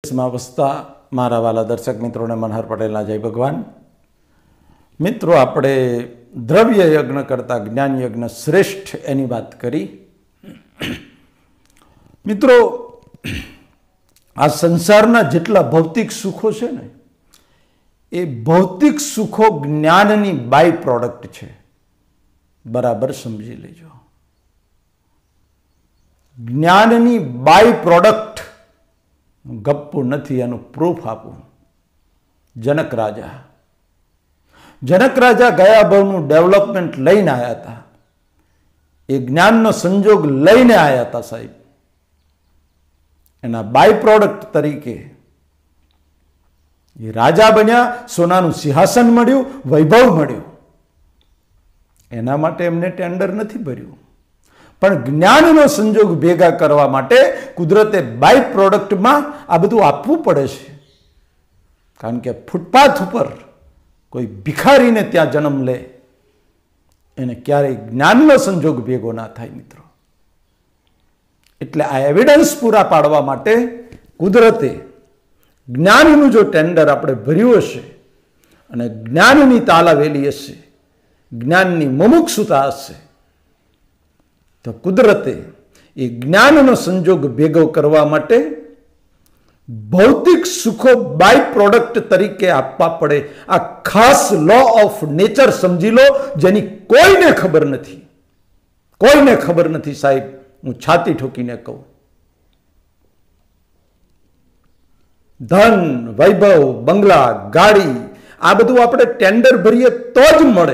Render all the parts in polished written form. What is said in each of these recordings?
માં વસતા મારા વાલા દર્શક મિત્રોને મનહર પટેલના જય ભગવાન. મિત્રો, આપણે દ્રવ્ય યજ્ઞ કરતાં જ્ઞાન યજ્ઞ શ્રેષ્ઠ એની વાત કરી. મિત્રો, આ સંસારના જેટલા ભૌતિક સુખો છે ને, એ ભૌતિક સુખો જ્ઞાનની બાય પ્રોડક્ટ છે. બરાબર સમજી લેજો. જ્ઞાનની બાય પ્રોડક્ટ, ગપ્પુ નથી, એનું પ્રૂફ આપું. જનક રાજા ગયા ભાવનું ડેવલપમેન્ટ લઈને આવ્યા હતા. એ જ્ઞાનનો સંજોગ લઈને આવ્યા હતા સાહેબ. એના બાય પ્રોડક્ટ તરીકે એ રાજા બન્યા, સોનાનું સિંહાસન મળ્યું, વૈભવ મળ્યું. એના માટે એમને ટેન્ડર નથી ભર્યું, પણ જ્ઞાનનો સંજોગ ભેગા કરવા માટે કુદરતે બાય પ્રોડક્ટમાં આ બધું આપવું પડે છે. કારણ કે ફૂટપાથ ઉપર કોઈ ભિખારીને ત્યાં જન્મ લે એને ક્યારેય જ્ઞાનનો સંજોગ ભેગો ના થાય મિત્રો. એટલે આ એવિડન્સ પૂરા પાડવા માટે કુદરતે જ્ઞાનનું જો ટેન્ડર આપણે ભર્યું હશે અને જ્ઞાનની તાલાવેલી હશે, જ્ઞાનની મુમુક્ષુતા હશે, તો કુદરતે એ જ્ઞાનનો સંજોગ ભેગો કરવા માટે ભૌતિક સુખો બાય પ્રોડક્ટ તરીકે આપવા પડે. આ ખાસ લો ઓફ નેચર સમજી લો, જેની કોઈને ખબર નથી. કોઈને ખબર નથી સાહેબ, હું છાતી ઠોકીને કહું. ધન, વૈભવ, બંગલા, ગાડી, આ બધું આપણે ટેન્ડર ભરીએ તો જ મળે.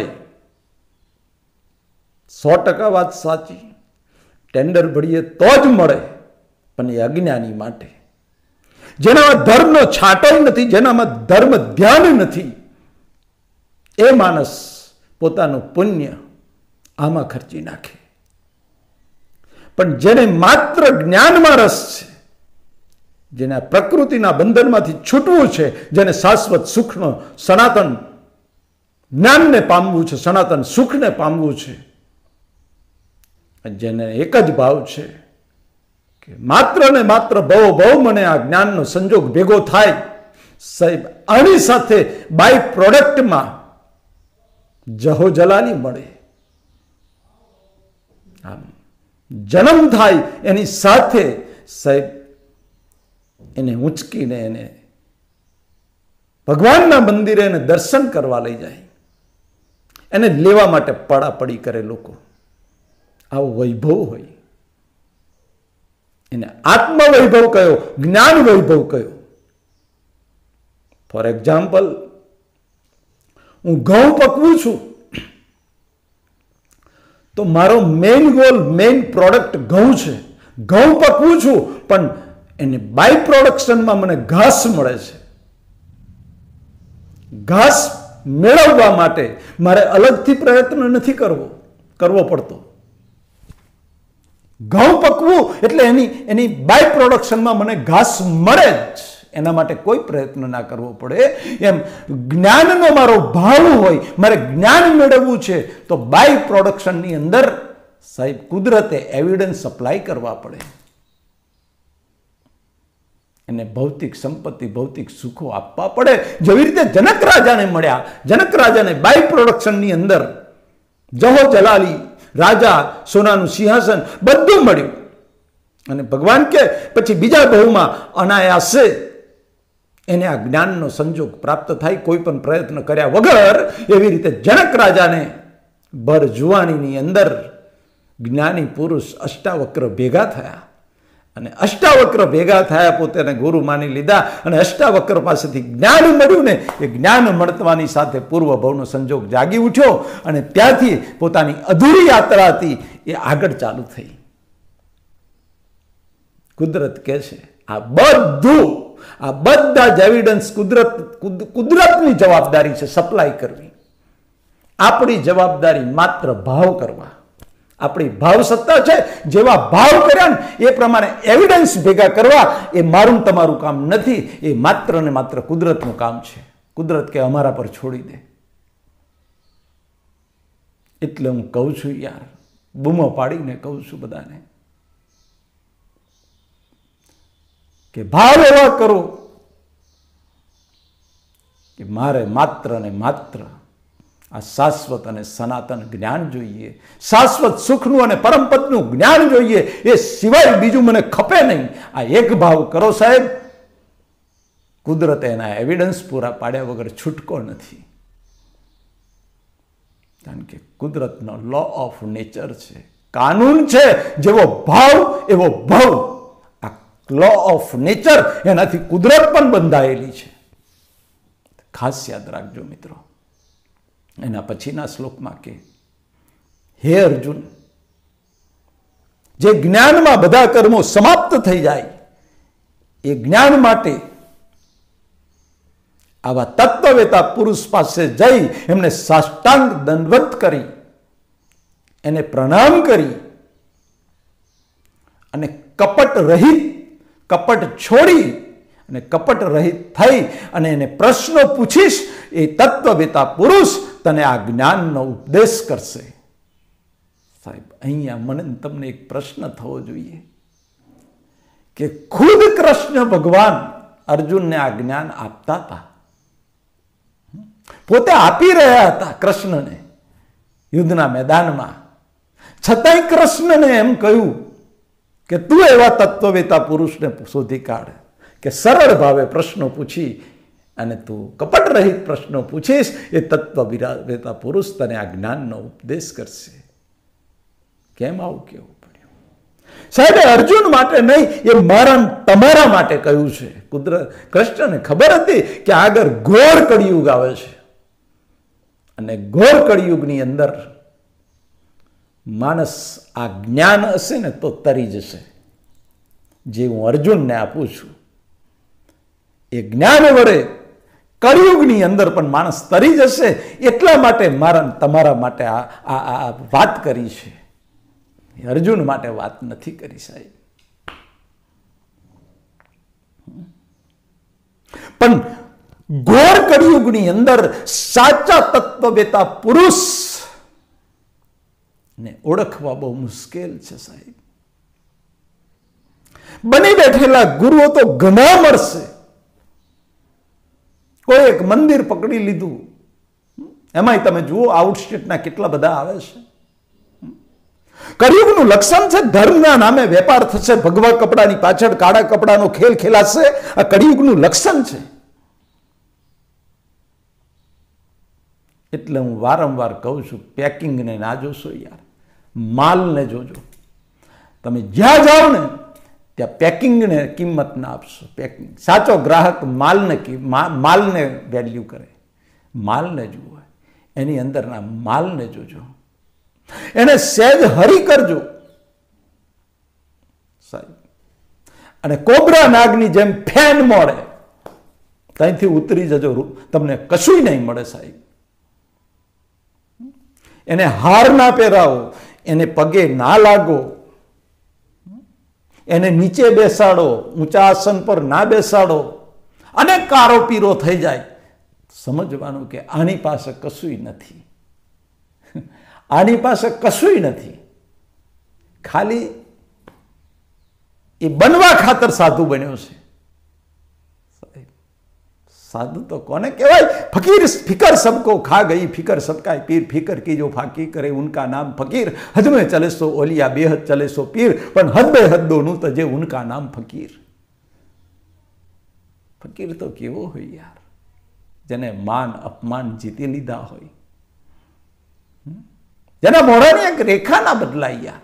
100% વાત સાચી. ટેન્ડર ભરીએ તો જ મળે, પણ એ અજ્ઞાની માટે, જેનામાં ધર્મનો છાંટો નથી, જેનામાં ધર્મ ધ્યાન નથી, એ માણસ પોતાનું પુણ્ય આમાં ખર્ચી નાખે. પણ જેને માત્ર જ્ઞાનમાં રસ છે, જેને પ્રકૃતિના બંધનમાંથી છૂટવું છે, જેને શાશ્વત સુખનો સનાતન જ્ઞાનને પામવું છે, સનાતન સુખને પામવું છે, જેને એક જ ભાવ છે કે માત્ર ને માત્ર ભવ મને આ જ્ઞાનનો સંજોગ ભેગો થાય સાહેબ, આની સાથે બાય પ્રોડક્ટમાં જહો જલાલી મળે. આમ જન્મ થાય એની સાથે સાહેબ એને ઉંચકીને એને ભગવાનના મંદિરે એને દર્શન કરવા લઈ જાય, એને લેવા માટે પડાપડી કરે લોકો. આવો વૈભવ હોય એને આત્મ વૈભવ કયો, જ્ઞાન વૈભવ કયો. ફોર એક્ઝામ્પલ, હું ઘઉં પકવું છું તો મારો મેઇન ગોલ, મેઇન પ્રોડક્ટ ઘઉં છે. ઘઉં પકવું છું, પણ એને બાય પ્રોડક્શનમાં મને ઘાસ મળે છે. ઘાસ મેળવવા માટે મારે અલગથી પ્રયત્ન નથી કરવો પડતો. ઘઉં પકવું એટલે એની બાય પ્રોડક્શનમાં મને ઘાસ મળે જ, એના માટે કોઈ પ્રયત્ન ના કરવો પડે. એમ જ્ઞાનનો મારો ભાવ હોય, મારે જ્ઞાન મેળવવું છે, તો બાય પ્રોડક્શનની અંદર સાહેબ કુદરતે એવિડન્સ સપ્લાય કરવા પડે. એને ભૌતિક સંપત્તિ, ભૌતિક સુખો આપવા પડે. જેવી રીતે જનક રાજાને મળ્યા, જનક રાજાને બાય પ્રોડક્શનની અંદર જહો જલાલી, રાજા, સોનાનું સિંહાસન, બધું મળ્યું. અને ભગવાન કે પછી બીજા ભાવમાં અનાયાસે એને આ જ્ઞાનનો સંજોગ પ્રાપ્ત થાય, કોઈ પણ પ્રયત્ન કર્યા વગર. એવી રીતે જનક રાજાને ભર જુવાનીની અંદર જ્ઞાની પુરુષ અષ્ટાવક્ર ભેગા થયા, અને અષ્ટાવક્ર ભેગા થયા, પોતાને ગુરુ માની લીધા, અને અષ્ટાવક્ર પાસેથી જ્ઞાન મળ્યું ને, એ જ્ઞાન મળવાની સાથે પૂર્વ ભવનો સંજોગ જાગી ઉઠ્યો, અને ત્યાંથી પોતાની અધૂરી યાત્રા હતી એ આગળ ચાલુ થઈ. કુદરત કહે છે આ બધા જ એવિડન્સ કુદરતની જવાબદારી છે સપ્લાય કરવી. આપણી જવાબદારી માત્ર ભાવ કરવા. આપણી ભાવ સત્તા છે, જેવા ભાવ કર્યા ને એ પ્રમાણે એવિડન્સ ભેગા કરવા. એ મારું તમારું કામ નથી, એ માત્ર ને માત્ર કુદરતનું કામ છે. કુદરત કે અમારા પર છોડી દે. એટલે હું કહું છું યાર, બૂમો પાડીને કહું છું બધાને કે ભાવ એવા કરો કે મારે માત્ર ને માત્ર આ શાશ્વત અને સનાતન જ્ઞાન જોઈએ, શાશ્વત સુખનું અને પરમપદનું જ્ઞાન જોઈએ, એ સિવાય બીજું મને ખપે નહીં. આ એક ભાવ કરો સાહેબ, કુદરતે એના એવિડન્સ પૂરા પાડ્યા વગર છૂટકો નથી. કારણ કે કુદરતનો લો ઓફ નેચર છે, કાનૂન છે. જેવો ભાવ એવો ભાવ. આ લો ઓફ નેચર, એનાથી કુદરત પણ બંધાયેલી છે. ખાસ યાદ રાખજો મિત્રો. એના પછીના શ્લોકમાં કે હે અર્જુન, જે જ્ઞાનમાં બધા કર્મો સમાપ્ત થઈ જાય, એ જ્ઞાન માટે આવા તત્વવેતા પુરુષ પાસે જઈ એમને સાષ્ટાંગ દંડવત કરી, એને પ્રણામ કરી અને કપટ રહિત, કપટ છોડી અને કપટ રહિત થઈ અને એને પ્રશ્નો પૂછીશ, એ તત્વવેતા પુરુષ તને આ જ્ઞાનનો ઉપદેશ કરશે. સાહેબ, અહીંયા મને તમને એક પ્રશ્ન થવો જોઈએ કે ખુદ કૃષ્ણ ભગવાન અર્જુનને આ જ્ઞાન આપતા હતા, પોતે આપી રહ્યા હતા કૃષ્ણને યુદ્ધના મેદાનમાં, છતાંય કૃષ્ણને એમ કહ્યું કે તું એવા તત્વવેતા પુરુષને શોધી કાઢ કે સરળ ભાવે પ્રશ્નો પૂછી અને તું કપટ રહિત પ્રશ્નો પૂછીશ, એ તત્વવેતા પુરુષ તને આ જ્ઞાનનો ઉપદેશ કરશે. કેમ આવું કેવું પડ્યું? સાહેબ, અર્જુન માટે નહીં, એ મારા તમારા માટે કહ્યું છે. કૃષ્ણને ખબર હતી કે આગળ ઘોર કળિયુગ આવે છે અને ઘોર કળિયુગની અંદર માણસ આ જ્ઞાન હશે ને તો તરી જશે. જે હું અર્જુનને આપું છું એ જ્ઞાન વડે કળિયુગની અંદર પણ માણસ તરી જશે. એટલા માટે મારા તમારા માટે આ વાત કરી છે, અર્જુન માટે વાત નથી કરી સાહેબ. પણ ઘોર કળિયુગની અંદર સાચા તત્વવેતા પુરુષ ને ઓળખવા બહુ મુશ્કેલ છે સાહેબ. બની બેઠેલા ગુરુઓ તો ઘણા મળશે. કોઈ એક મંદિર પકડી લીધું, એમાંય તમે જુઓ આઉટસ્ટેટના કેટલા બધા આવે છે. કળિયુગનું લક્ષણ છે ધર્મના નામે વેપાર થશે, ભગવા કપડાની પાછળ કાળા કપડાનો ખેલ ખેલાશે. આ કળિયુગનું લક્ષણ છે. એટલે હું વારંવાર કહું છું, પેકિંગને ના જોશો યાર, માલને જોજો. તમે જ્યાં જાઓ ને ત્યાં પેકિંગને કિંમત ના આપશો. પેકિંગ, સાચો ગ્રાહક માલને વેલ્યુ કરે. માલને જુઓ, એની અંદરના માલને જોજો, એને સહેજ હરી કરજો સાહેબ. અને કોબરા નાગની જેમ ફેન મળે, ત્યાંથી ઉતરી જજો, તમને કશું નહીં મળે સાહેબ. એને હાર ના પહેરાવો, એને પગે ના લાગો, એને નીચે બેસાડો, ઊંચા આસન પર ના બેસાડો અને કારો પીરો થઈ જાય. સમજવાનું કે આની પાસે કશુંય નથી, આની પાસે કશુંય નથી. ખાલી એ બનવા ખાતર સાધુ બન્યો છે. साधु तो कोने कहवाय? फकीर फिकर सबको खा गई, फिकर सबका पीर, फिकर की जो फाकी करे उनका नाम फकीर. हद में चले सो ओलिया, बेहद चले सो पीर, पण हद बे हद दोनों तजे उनका नाम फकीर. फकीर तो केवो होय यार, जेने मान अपमान जीती लीधा होय, जेना मोढानी एक रेखा ना बदलाय यार.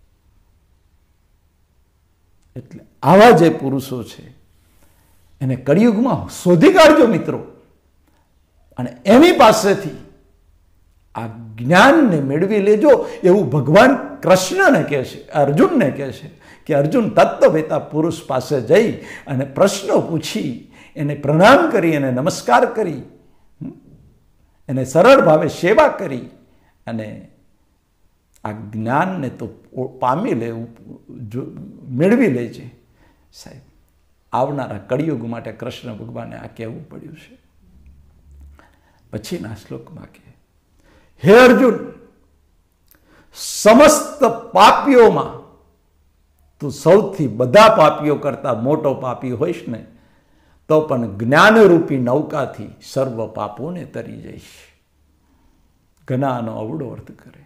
એટલે આવા જે પુરુષો છે એને કળિયુગમાં શોધી કાઢજો મિત્રો, અને એની પાસેથી આ જ્ઞાનને મેળવી લેજો. એવું ભગવાન કૃષ્ણને કહે છે, અર્જુનને કહે છે કે અર્જુન તત્વવેતા પુરુષ પાસે જઈ અને પ્રશ્નો પૂછી, એને પ્રણામ કરી, એને નમસ્કાર કરી, એને સરળ ભાવે સેવા કરી અને આ જ્ઞાનને તો પામી લેવું, મેળવી લેજે સાહેબ. આવનારા કળિયુગ માટે કૃષ્ણ ભગવાને આ કહેવું પડ્યું છે. પછીના શ્લોકમાં કે હે અર્જુન, સમસ્ત પાપીઓમાં તું સૌથી બધા પાપીઓ કરતા મોટો પાપી હોઈશ ને તો પણ જ્ઞાનરૂપી નૌકાથી સર્વ પાપોને તરી જઈશ. ઘનાનો અવળો અર્થ કરે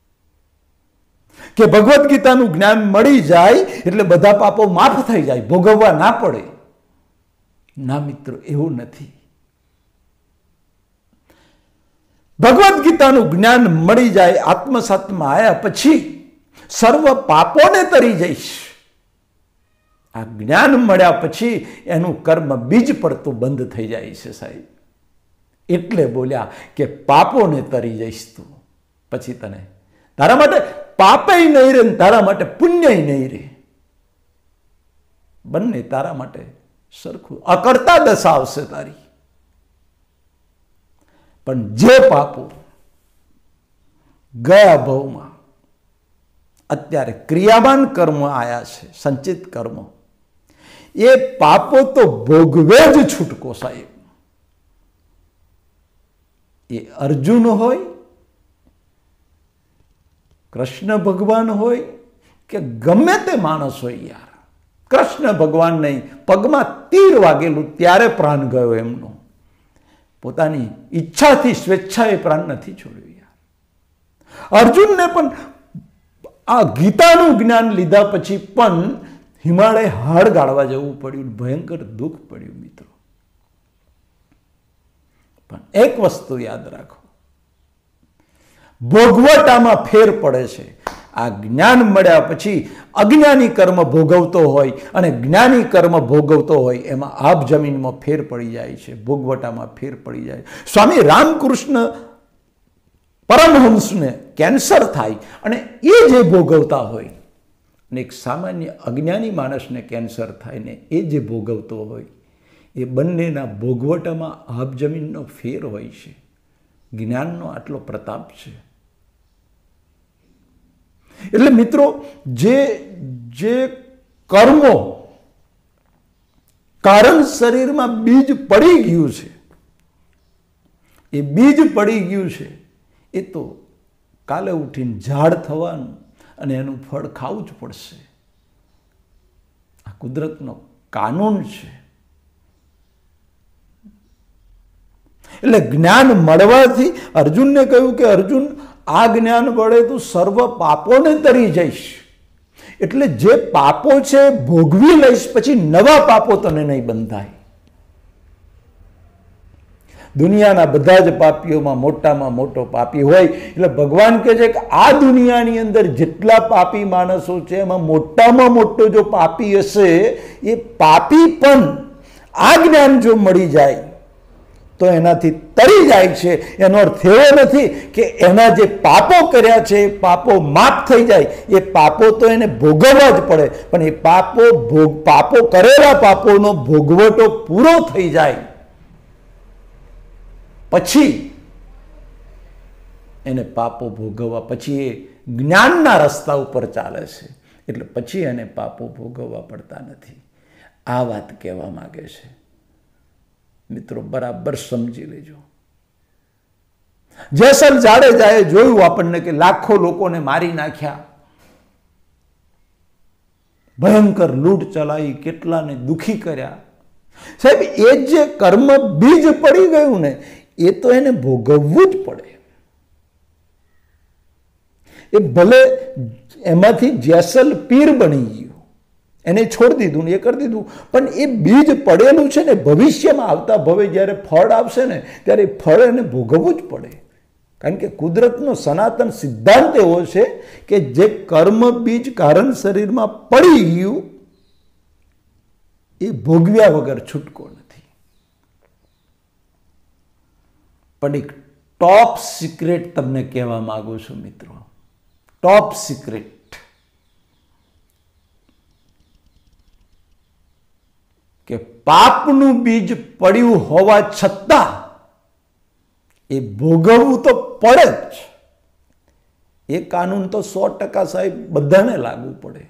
કે ભગવદ્ ગીતાનું જ્ઞાન મળી જાય એટલે બધા પાપો માફ થઈ જાય, ભોગવવા ના પડે. ના મિત્રો, એવું નથી. ભગવદ્ ગીતાનું જ્ઞાન મળી જાય, આત્મસાતમાં આવ્યા પછી સર્વ પાપોને તરી જઈશ. આ જ્ઞાન મળ્યા પછી એનું કર્મ બીજ પડતું બંધ થઈ જાય છે સાહેબ. એટલે બોલ્યા કે પાપોને તરી જઈશ તું. પછી તને તારા માટે પાપે નહીં રહે, તારા માટે પુણ્ય નહીં રહે. બંને તારા માટે સરખું અકર્તા દશા આવશે તારી. પણ જે પાપો ગયા ભવમાં અત્યારે ક્રિયામાન કર્મ આયા છે, સંચિત કર્મ, એ પાપો તો ભોગવે જ છૂટકો સાહેબ. એ અર્જુન હોય, કૃષ્ણ ભગવાન હોય કે ગમે તે માણસ હોય યાર. કૃષ્ણ ભગવાન નહીં, પગમાં તીર વાગેલું ત્યારે પ્રાણ ગયો એમનો. પોતાની ઈચ્છાથી સ્વેચ્છાએ પ્રાણ નથી છોડ્યો યાર. અર્જુનને પણ આ ગીતાનું જ્ઞાન લીધા પછી પણ હિમાલય હાડ ગાળવા જવું પડ્યું, ભયંકર દુઃખ પડ્યું મિત્રો. પણ એક વસ્તુ યાદ રાખો, ભોગવટામાં ફેર પડે છે. આ જ્ઞાન મળ્યા પછી અજ્ઞાની કર્મ ભોગવતો હોય અને જ્ઞાની કર્મ ભોગવતો હોય એમાં આબ જમીનમાં ફેર પડી જાય છે, ભોગવટામાં ફેર પડી જાય. સ્વામી રામકૃષ્ણ પરમહંસને કેન્સર થાય અને એ જે ભોગવતા હોય અને એક સામાન્ય અજ્ઞાની માણસને કેન્સર થાય ને એ જે ભોગવતો હોય, એ બંનેના ભોગવટામાં આબ જમીનનો ફેર હોય છે. જ્ઞાનનો આટલો પ્રતાપ છે. એટલે મિત્રો, જે કર્મો કારણ શરીરમાં બીજ પડી ગયું છે, એ બીજ પડી ગયું છે, એ તો કાલે ઉઠીને ઝાડ થવાનું અને એનું ફળ ખાવું જ પડશે. આ કુદરતનો કાનૂન છે. એટલે જ્ઞાન મળવાથી અર્જુનને કહ્યું કે અર્જુન, આ જ્ઞાન વડે તું સર્વ પાપોને તરી જઈશ. એટલે જે પાપો છે ભોગવી લઈશ, પછી નવા પાપો તને નહીં બંધાય. દુનિયાના બધા જ પાપીઓમાં મોટામાં મોટો પાપી હોય. એટલે ભગવાન કહે છે કે આ દુનિયાની અંદર જેટલા પાપી માણસો છે એમાં મોટામાં મોટો જો પાપી હશે, એ પાપી પણ આ જ્ઞાન જો મળી જાય તો એનાથી તરી જાય છે. એનો અર્થ એવો નથી કે એના જે પાપો કર્યા છે એ પાપો માફ થઈ જાય. એ પાપો તો એને ભોગવવા જ પડે, પણ એ પાપો કરેલા પાપોનો ભોગવટો પૂરો થઈ જાય પછી એને પાપો ભોગવવા, પછી એ જ્ઞાનના રસ્તા ઉપર ચાલે છે. એટલે પછી એને પાપો ભોગવવા પડતા નથી. આ વાત કહેવા માંગે છે. મિત્રો, બરાબર સમજી લેજો. જેસલ જાડેજાએ જોયું આપણને કે લાખો લોકોને મારી નાખ્યા, ભયંકર લૂંટ ચલાવી, કેટલાને દુખી કર્યા. સાહેબ, એ જે કર્મ બીજ પડી ગયું ને, એ તો એને ભોગવવું જ પડે. એ ભલે એમાંથી જેસલ પીર બની ગયું, એને છોડી દીધું ને એ કરી દીધું, પણ એ બીજ પડેલું છે ને, ભવિષ્યમાં આવતા ભવે જ્યારે ફળ આવશે ને ત્યારે ફળ એને ભોગવવું જ પડે. કારણ કે કુદરતનો સનાતન સિદ્ધાંત એવો છે કે જે કર્મ બીજ કારણ શરીરમાં પડી ગયું એ ભોગવ્યા વગર છૂટકો નથી. પણ એક ટોપ સિક્રેટ તમને કહેવા માંગુ છું મિત્રો, ટોપ સિક્રેટ, કે પાપનું બીજ પડ્યું હોવા છતાં એ ભોગવવું તો પડે જ. એ કાનૂન તો 100% સાહેબ બધાને લાગુ પડે.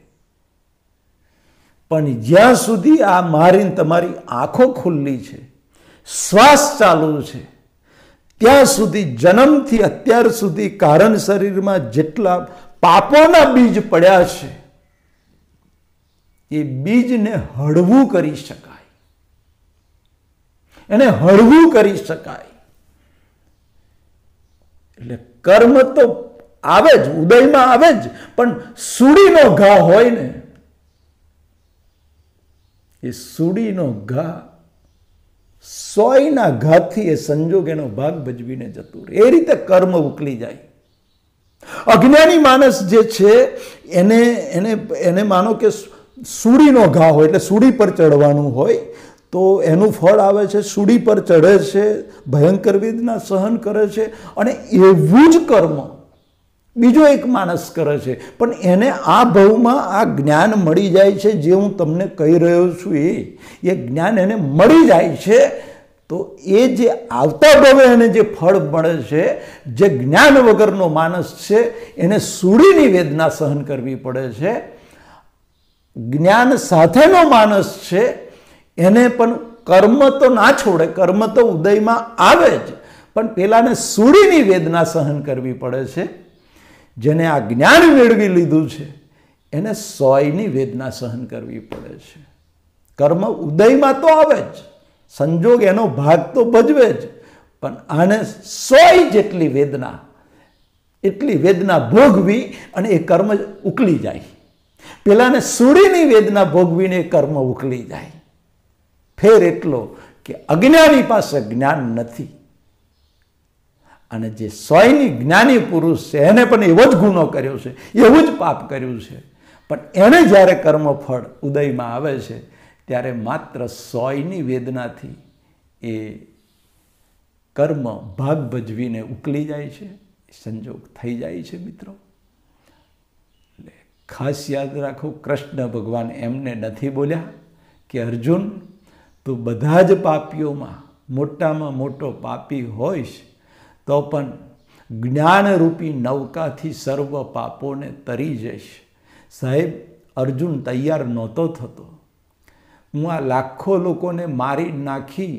પણ જ્યાં સુધી આ મારીને તમારી આંખો ખુલ્લી છે, શ્વાસ ચાલુ છે, ત્યાં સુધી જન્મથી અત્યાર સુધી કારણ શરીરમાં જેટલા પાપોના બીજ પડ્યા છે એ બીજને હળવું કરી શકાય. એને હળવું કરી શકાય. એટલે કર્મ તો આવે જ, ઉદયમાં આવે જ, પણ સૂડીનો ઘા હોય ને, એ સૂડીનો ઘા 100ના ઘાથી એ સંજોગ એનો ભાગ ભજવીને જતું રહે. એ રીતે કર્મ ઉકલી જાય. અજ્ઞાની માણસ જે છે એને માનો કે સૂડીનો ઘા હોય, એટલે સૂડી પર ચડવાનું હોય તો એનું ફળ આવે છે, સૂડી પર ચડે છે, ભયંકર વેદના સહન કરે છે, અને એવું જ કર્મ બીજો એક માણસ કરે છે, પણ એને આ ભવમાં આ જ્ઞાન મળી જાય છે. જે હું તમને કહી રહ્યો છું એ જ્ઞાન એને મળી જાય છે, તો એ જે આવતા ભવે એને જે ફળ મળે છે, જે જ્ઞાન વગરનો માણસ છે એને સૂડીની વેદના સહન કરવી પડે છે. જ્ઞાન સાથેનો માણસ છે એને પણ કર્મ તો ના છોડે, કર્મ તો ઉદયમાં આવે જ, પણ પેલાને સૂડીની વેદના સહન કરવી પડે છે. જેને આ જ્ઞાન મેળવી લીધું છે એને 100ની વેદના સહન કરવી પડે છે. કર્મ ઉદયમાં તો આવે જ, સંજોગ એનો ભાગ તો ભજવે જ, પણ આને 100 જેટલી વેદના ભોગવી અને એ કર્મ ઉકલી જાય. પેલાને સૂડીની વેદના ભોગવીને એ કર્મ ઉકલી જાય. ફેર એટલો કે અજ્ઞાની પાસે જ્ઞાન નથી, અને જે 100ની જ્ઞાની પુરુષ છે એને પણ એવો જ ગુનો કર્યો છે, એવું જ પાપ કર્યું છે, પણ એને જ્યારે કર્મફળ ઉદયમાં આવે છે ત્યારે માત્ર 100ની વેદનાથી એ કર્મ ભાગ ભજવીને ઉકલી જાય છે, સંજોગ થઈ જાય છે. મિત્રો, એટલે ખાસ યાદ રાખો, કૃષ્ણ ભગવાન એમને નથી બોલ્યા કે અર્જુન તું બધા જ પાપીઓમાં મોટામાં મોટો પાપી હોઈશ તો પણ જ્ઞાનરૂપી નૌકાથી સર્વ પાપોને તરી જઈશ. સાહેબ, અર્જુન તૈયાર નહોતો થતો. હું આ લાખો લોકોને મારી નાખી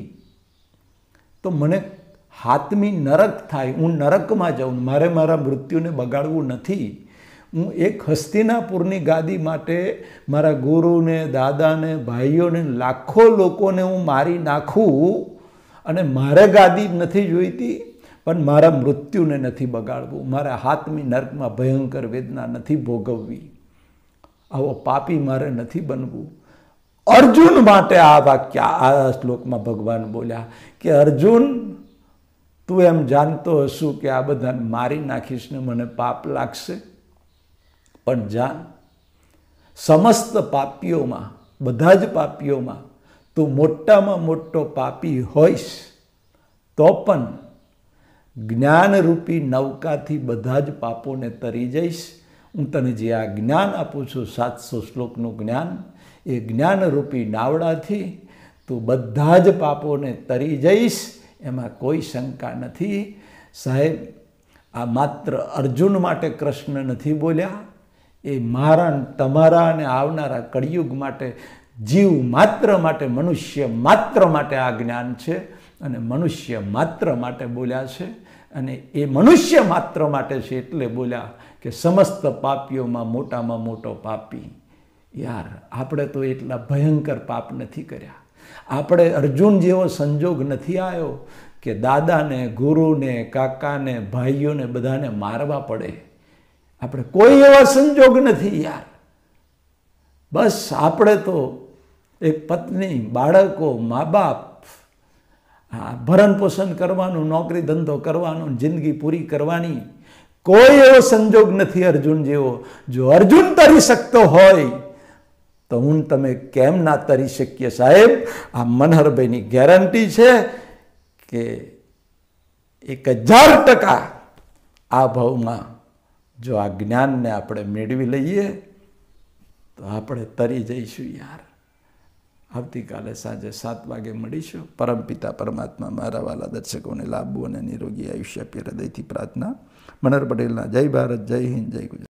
તો મને હાથમી નરક થાય, હું નરકમાં જાઉં, મારે મારા મૃત્યુને બગાડવું નથી. હું એક હસ્તિનાપુરની ગાદી માટે મારા ગુરુને, દાદાને, ભાઈઓને, લાખો લોકોને હું મારી નાખું અને મારે ગાદી નથી જોઈતી, પણ મારા મૃત્યુને નથી બગાડવું, મારા હાથમી નર્કમાં ભયંકર વેદના નથી ભોગવવી, આવો પાપી મારે નથી બનવું. અર્જુન માટે આ વાક્ય આ શ્લોકમાં ભગવાન બોલ્યા કે અર્જુન, તું એમ જાણતો હશું કે આ બધાને મારી નાખીશ ને મને પાપ લાગશે, પણ જાણ, સમસ્ત પાપીઓમાં, બધા જ પાપીઓમાં તું મોટામાં મોટો પાપી હોઈશ તો પણ જ્ઞાનરૂપી નૌકાથી બધા જ પાપોને તરી જઈશ. હું તને જે આ જ્ઞાન આપું છું, 700 શ્લોકનું જ્ઞાન, એ જ્ઞાનરૂપી નાવડાથી તું બધા જ પાપોને તરી જઈશ, એમાં કોઈ શંકા નથી. સાહેબ, આ માત્ર અર્જુન માટે કૃષ્ણ નથી બોલ્યા, એ મારા, તમારા અને આવનારા કળિયુગ માટે, જીવ માત્ર માટે, મનુષ્ય માત્ર માટે આ જ્ઞાન છે, અને મનુષ્ય માત્ર માટે બોલ્યા છે. અને એ મનુષ્ય માત્ર માટે છે એટલે બોલ્યા કે સમસ્ત પાપીઓમાં મોટામાં મોટો પાપી. યાર, આપણે તો એટલા ભયંકર પાપ નથી કર્યા, આપણે અર્જુન જેવો સંજોગ નથી આવ્યો કે દાદાને, ગુરુને, કાકાને, ભાઈઓને બધાને મારવા પડે. આપણે કોઈ એવા સંજોગ નથી યાર. બસ આપણે તો એક પત્ની, બાળકો, મા બાપ, ભરણ પોષણ કરવાનું, નોકરી ધંધો કરવાનો, જિંદગી પૂરી કરવાની. કોઈ એવો સંજોગ નથી અર્જુન જેવો. જો અર્જુન તરી શકતો હોય તો હું તમે કેમ ના તરી શકીએ? સાહેબ, આ મનહરભાઈની ગેરંટી છે કે 1000% આ ભાવમાં જો આ જ્ઞાનને આપણે મેળવી લઈએ તો આપણે તરી જઈશું યાર. આવતીકાલે સાંજે 7 વાગે મળીશું. પરમપિતા પરમાત્મા મારા વાલા દર્શકોને લાભવું અને નિરોગી આયુષ્ય આપી હૃદયથી પ્રાર્થના. મનહર પટેલના જય ભારત, જય હિન્દ, જય ગુજરાત.